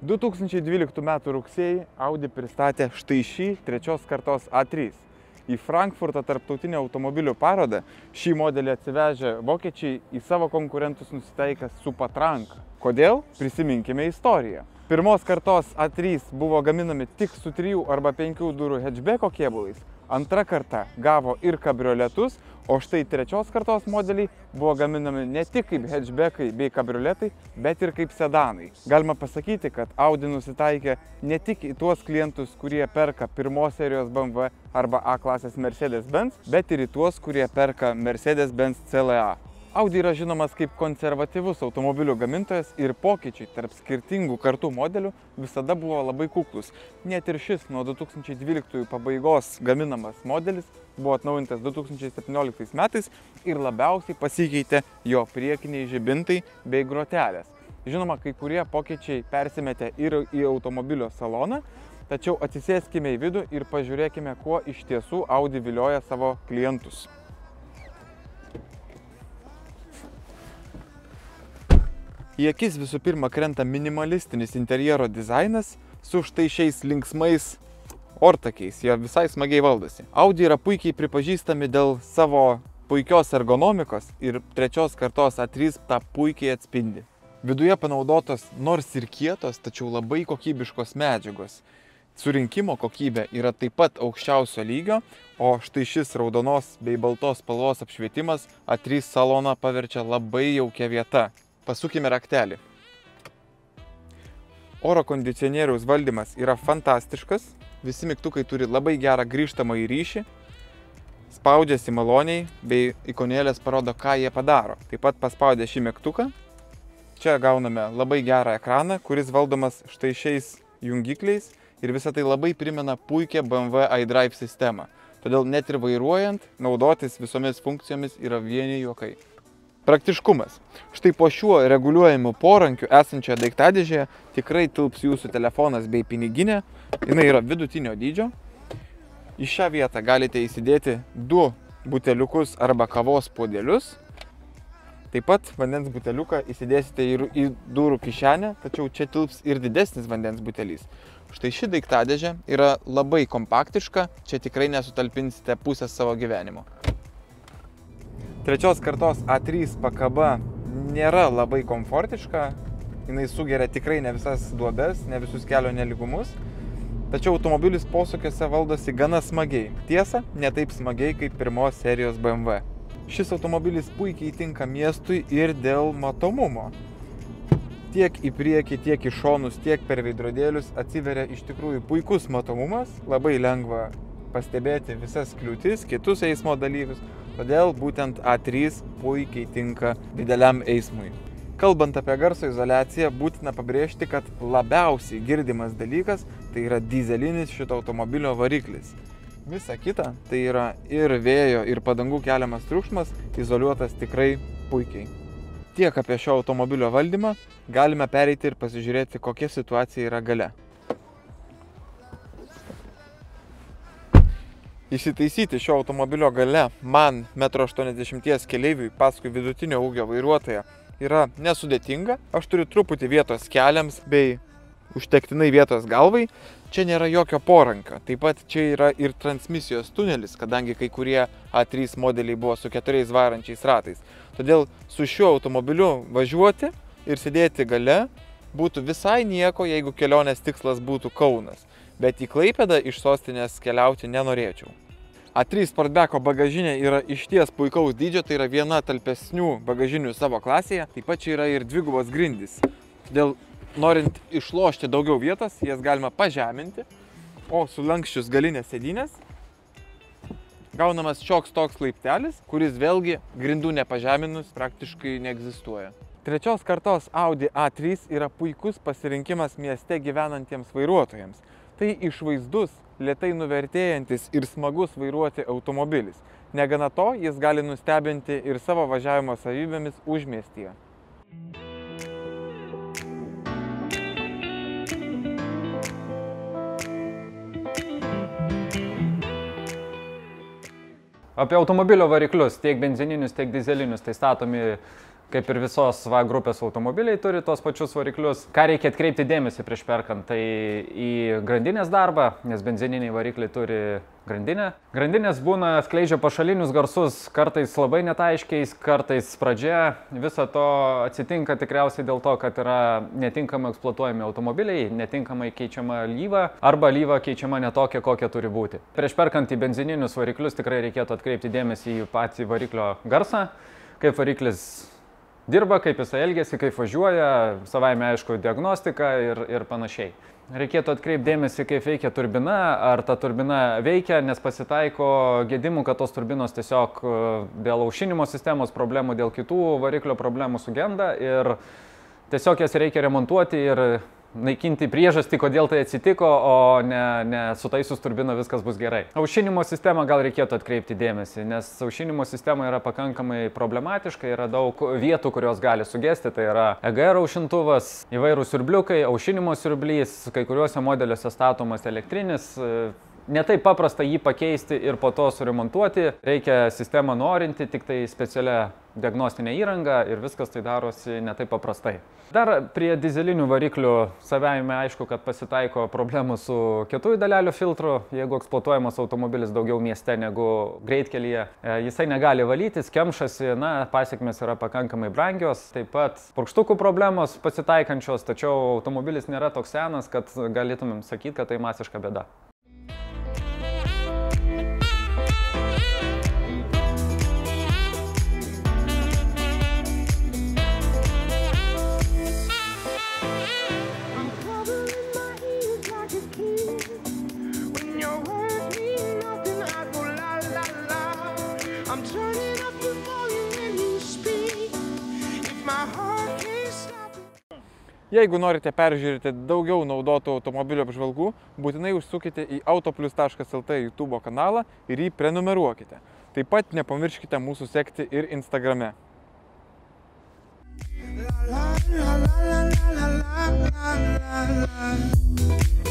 2012 m. rugsėjį Audi pristatė štai šį trečios kartos A3. Į Frankfurto tarptautinę automobilių parodą šį modelį atsivežę vokiečiai į savo konkurentus nusiteikę su patranka. Kodėl? Prisiminkime istoriją. Pirmos kartos A3 buvo gaminami tik su 3 arba 5 durų hatchbacko kėbulais. Antra karta gavo ir kabrioletus, o štai trečios kartos modeliai buvo gaminami ne tik kaip hatchbackai bei kabrioletai, bet ir kaip sedanai. Galima pasakyti, kad Audi nusitaikė ne tik į tuos klientus, kurie perka pirmos serijos BMW arba A klasės Mercedes-Benz, bet ir į tuos, kurie perka Mercedes-Benz CLA. Audi yra žinomas kaip konservatyvus automobilių gamintojas ir pokyčiai tarp skirtingų kartų modelių visada buvo labai kuklus. Net ir šis nuo 2012 pabaigos gaminamas modelis buvo atnaujintas 2017 metais ir labiausiai pasikeitė jo priekiniai žibintai bei grotelės. Žinoma, kai kurie pokyčiai persimetė ir į automobilio saloną, tačiau atsisėskime į vidų ir pažiūrėkime, kuo iš tiesų Audi vilioja savo klientus. Į akis visų pirma krenta minimalistinis interjero dizainas su štai šiais linksmais ortakiais, jie visai smagiai valdosi. Audi yra puikiai pripažįstami dėl savo puikios ergonomikos ir trečios kartos A3 tą puikiai atspindi. Viduje panaudotos nors ir kietos, tačiau labai kokybiškos medžiagos. Surinkimo kokybė yra taip pat aukščiausio lygio, o štai šis raudonos bei baltos spalvos apšvietimas A3 saloną paverčia labai jaukia vieta. Pasukime raktelį. Oro kondicionieriaus valdymas yra fantastiškas, visi mygtukai turi labai gerą grįžtamąjį ryšį, spaudžiasi maloniai bei ikonėlės parodo, ką jie padaro. Taip pat paspaudę šį mygtuką, čia gauname labai gerą ekraną, kuris valdomas štai šiais jungikliais ir visą tai labai primena puikią BMW iDrive sistemą. Todėl net ir vairuojant, naudotis visomis funkcijomis yra vieni juokai. Praktiškumas. Štai po šiuo reguliuojamu porankiu esančioje daiktadėžėje tikrai tilps jūsų telefonas bei piniginė. Jinai yra vidutinio dydžio. Į šią vietą galite įsidėti 2 buteliukus arba kavos puodelius. Taip pat vandens buteliuką įsidėsite ir į durų kišenę, tačiau čia tilps ir didesnis vandens butelys. Štai ši daiktadėžė yra labai kompaktiška, čia tikrai nesutalpinsite pusės savo gyvenimo. Trečios kartos A3 pakaba nėra labai komfortiška, jinai sugeria tikrai ne visas duobes, ne visus kelio nelygumus, tačiau automobilis posūkiuose valdosi gana smagiai. Tiesa, ne taip smagiai kaip pirmos serijos BMW. Šis automobilis puikiai tinka miestui ir dėl matomumo. Tiek į priekį, tiek į šonus, tiek per veidrodėlius atsiveria iš tikrųjų puikus matomumas, labai lengva pastebėti visas kliūtis, kitus eismo dalyvius. Todėl būtent A3 puikiai tinka dideliam eismui. Kalbant apie garso izoliaciją, būtina pabrėžti, kad labiausiai girdimas dalykas tai yra dyzelinis šito automobilio variklis. Visa kita tai yra ir vėjo, ir padangų keliamas triukšmas izoliuotas tikrai puikiai. Tiek apie šio automobilio valdymą, galime pereiti ir pasižiūrėti, kokia situacija yra gale. Įsitaisyti šio automobilio gale man 1,80 m keleiviui paskui vidutinio ūgio vairuotoją yra nesudėtinga. Aš turiu truputį vietos keliams bei užtektinai vietos galvai. Čia nėra jokio porankio. Taip pat čia yra ir transmisijos tunelis, kadangi kai kurie A3 modeliai buvo su 4 varančiais ratais. Todėl su šiuo automobiliu važiuoti ir sėdėti gale būtų visai nieko, jeigu kelionės tikslas būtų Kaunas. Bet į Klaipėdą iš sostinės keliauti nenorėčiau. A3 Sportbacko bagažinė yra išties puikaus dydžio, tai yra viena talpesnių bagažinių savo klasėje. Taip pat čia yra ir dvigubos grindys. Todėl, norint išlošti daugiau vietos, jas galima pažeminti, o sulanksčius galinės sėdynės gaunamas šioks toks laiptelis, kuris vėlgi grindų nepažeminus praktiškai neegzistuoja. Trečios kartos Audi A3 yra puikus pasirinkimas mieste gyvenantiems vairuotojams. Tai išvaizdus, lėtai nuvertėjantis ir smagus vairuoti automobilis. Negana to, jis gali nustebinti ir savo važiavimo savybėmis užmiestyje. Apie automobilio variklius, tiek benzininius, tiek dizelinius, tai statomi kaip ir visos V grupės automobiliai turi tos pačius variklius. Ką reikia atkreipti dėmesį prieš perkant, tai į grandinės darbą, nes benzininiai varikliai turi grandinę. Grandinės būna skleidžia pašalinius garsus, kartais labai netaiškiais, kartais pradžia. Visa to atsitinka tikriausiai dėl to, kad yra netinkamai eksploatuojami automobiliai, netinkamai keičiama lyva arba lyva keičiama ne tokia, kokia turi būti. Prieš perkant į benzininius variklius tikrai reikėtų atkreipti dėmesį į patį variklio garsą, kaip variklis dirba, kaip jisai elgiasi, kaip važiuoja, savaime aišku diagnostika ir panašiai. Reikėtų atkreipti dėmesį, kaip veikia turbina, ar ta turbina veikia, nes pasitaiko gedimų, kad tos turbinos tiesiog dėl aušinimo sistemos problemų, dėl kitų variklio problemų sugenda ir tiesiog jas reikia remontuoti ir naikinti priežastį, kodėl tai atsitiko, o ne sutaisus turbiną viskas bus gerai. Aušinimo sistemą gal reikėtų atkreipti dėmesį, nes aušinimo sistema yra pakankamai problematiška, yra daug vietų, kurios gali sugesti, tai yra EGR aušintuvas, įvairūs siurbliukai, aušinimo siurblys, kai kuriuose modeliuose statomas elektrinis. Netaip paprasta jį pakeisti ir po to suremontuoti, reikia sistemą norinti, tik tai specialią diagnostinę įrangą ir viskas tai darosi netaip paprastai. Dar prie dizelinių variklių savaime aišku, kad pasitaiko problemų su kietųjų dalelių filtru. Jeigu eksploatuojamas automobilis daugiau mieste negu greitkelyje, jisai negali valytis, kemšasi, pasiekmes yra pakankamai brangios. Taip pat purkštukų problemos pasitaikančios, tačiau automobilis nėra toks senas, kad galėtumėm sakyti, kad tai masiška bėda. Jeigu norite peržiūrėti daugiau naudotų automobilio apžvalgų, būtinai užsukite į autoplius.lt YouTube kanalą ir jį prenumeruokite. Taip pat nepamirškite mūsų sekti ir Instagrame. La la la la la la la la la.